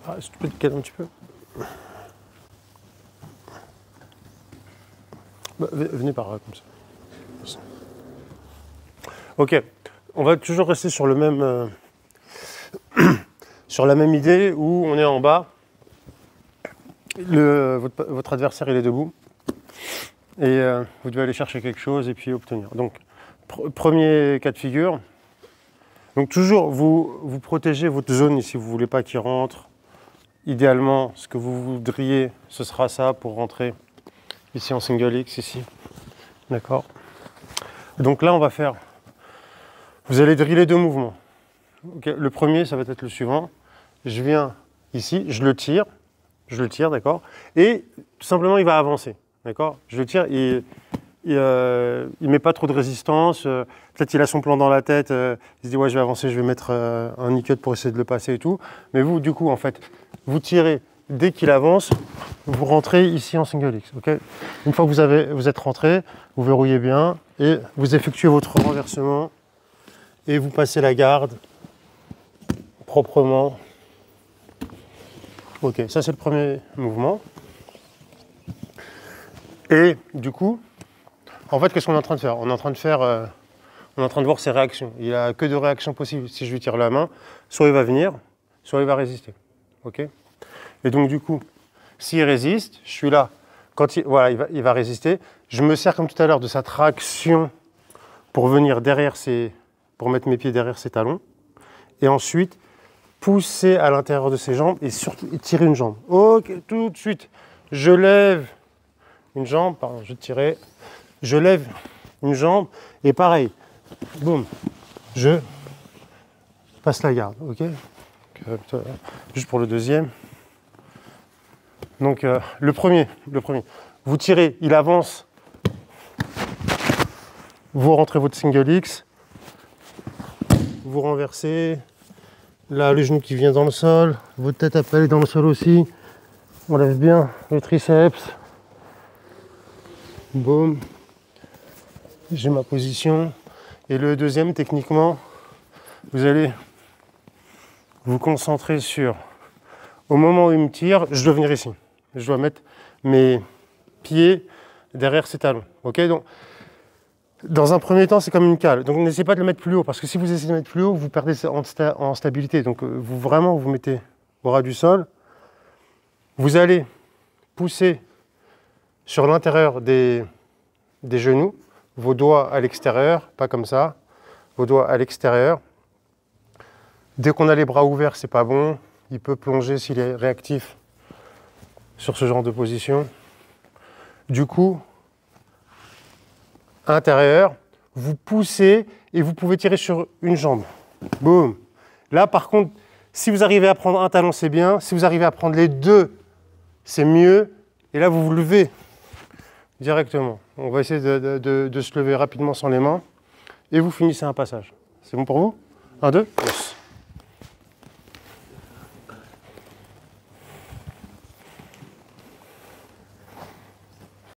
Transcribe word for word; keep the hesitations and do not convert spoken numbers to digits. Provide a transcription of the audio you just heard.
Ah, si tu peux te calmer un petit peu. Bah, venez par là, comme ça. Ok, on va toujours rester sur le même, euh, sur la même idée où on est en bas. Le, votre, votre adversaire il est debout et euh, vous devez aller chercher quelque chose et puis obtenir. Donc, pr premier cas de figure. Donc toujours vous, vous protégez votre zone ici, vous ne voulez pas qu'il rentre. Idéalement, ce que vous voudriez, ce sera ça pour rentrer ici en single X, ici. D'accord. Donc là, on va faire... Vous allez driller deux mouvements. Okay. Le premier, ça va être le suivant. Je viens ici, je le tire. Je le tire, d'accord. Et tout simplement, il va avancer. D'accord. Je le tire et... Il ne euh, met pas trop de résistance, euh, peut-être il a son plan dans la tête, euh, il se dit ouais je vais avancer, je vais mettre euh, un e-cut pour essayer de le passer et tout. Mais vous du coup en fait, vous tirez dès qu'il avance, vous rentrez ici en single X. Okay, une fois que vous, avez, vous êtes rentré, vous verrouillez bien et vous effectuez votre renversement et vous passez la garde proprement. Ok, ça c'est le premier mouvement. Et du coup, en fait, qu'est-ce qu'on est en train de faire? On est en train de faire, euh, on est en train de voir ses réactions. Il n'y a que deux réactions possibles si je lui tire la main. Soit il va venir, soit il va résister. Ok. Et donc du coup, s'il résiste, je suis là. Quand il, voilà, il va, il va résister. Je me sers comme tout à l'heure de sa traction pour venir derrière ses, pour mettre mes pieds derrière ses talons. Et ensuite, pousser à l'intérieur de ses jambes et surtout et tirer une jambe. Ok, tout de suite, je lève une jambe. Pardon, je tirais. Je lève une jambe et pareil, boum, je passe la garde, ok. Juste pour le deuxième. Donc euh, le premier, le premier, vous tirez, il avance, vous rentrez votre single X, vous renversez, là le genou qui vient dans le sol, votre tête après est dans le sol aussi, on lève bien le triceps, boum. J'ai ma position. Et le deuxième, techniquement, vous allez vous concentrer sur, au moment où il me tire, je dois venir ici. Je dois mettre mes pieds derrière ses talons. Ok, donc, dans un premier temps, c'est comme une cale. Donc, n'essayez pas de le mettre plus haut, parce que si vous essayez de le mettre plus haut, vous perdez en, sta en stabilité. Donc, vous vraiment, vous mettez au ras du sol. Vous allez pousser sur l'intérieur des, des genoux. Vos doigts à l'extérieur, pas comme ça, vos doigts à l'extérieur. Dès qu'on a les bras ouverts, c'est pas bon. Il peut plonger s'il est réactif sur ce genre de position. Du coup, intérieur, vous poussez et vous pouvez tirer sur une jambe. Boum. Là, par contre, si vous arrivez à prendre un talon, c'est bien. Si vous arrivez à prendre les deux, c'est mieux. Et là, vous vous levez directement. On va essayer de, de, de, de se lever rapidement sans les mains. Et vous finissez un passage. C'est bon pour vous? Un, deux. Yes.